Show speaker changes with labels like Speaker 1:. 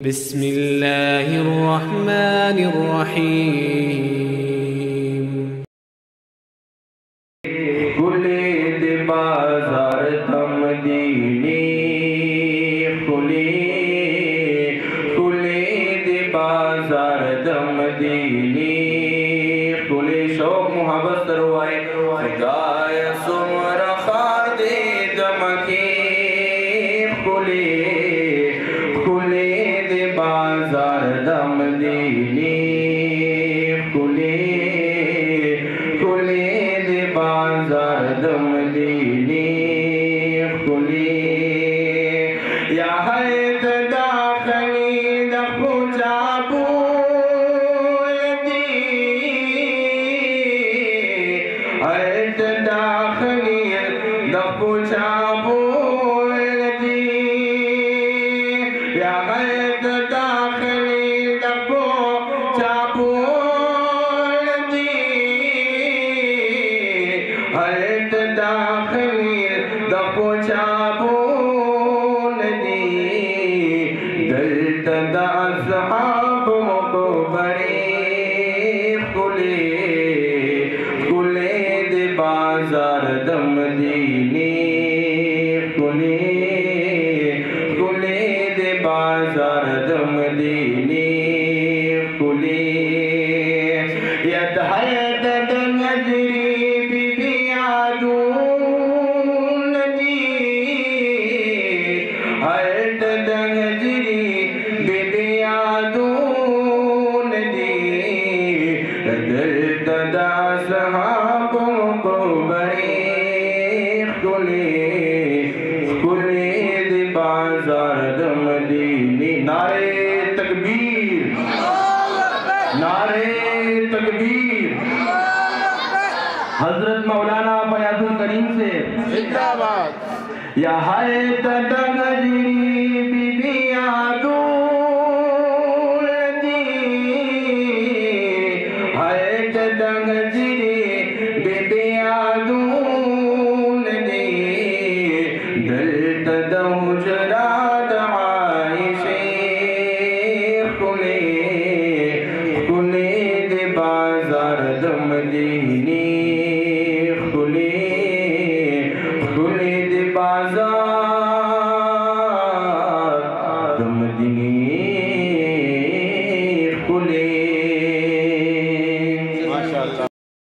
Speaker 1: बिस्मिल्लाहिर्रहमानिर्रहीम। खुले दे बाजार तमदीनी, खुले दे बाजार तमदीनी, खुले शौक मुहब्बत सरवाए गाय सुमर खार दे दमके, खुले दे बाजार तमदीनी, खुले दे बाजार तमदीनी, खुले या है दाखली दखुजा बूदी, है दाखली दखुजा बूदी, या है दाखली दखुजा बूदी, है दाखली दखुजा बूदी, दर्द असहाब मुकबरे, खुले दे बाजार तमदीनी, खुले दे बाजार तमदीनी, खुले यद हयद नजरी बीबी आदून दी, हयद नजरी बीबी आदून दी, दर्द असहाब मुकबरे, खुले दे बाजार तमदीनी। नारे तकबीर, नारे तकबीर। हजरत मौलाना बयातुल करीम से जिंदाबाद। या हाय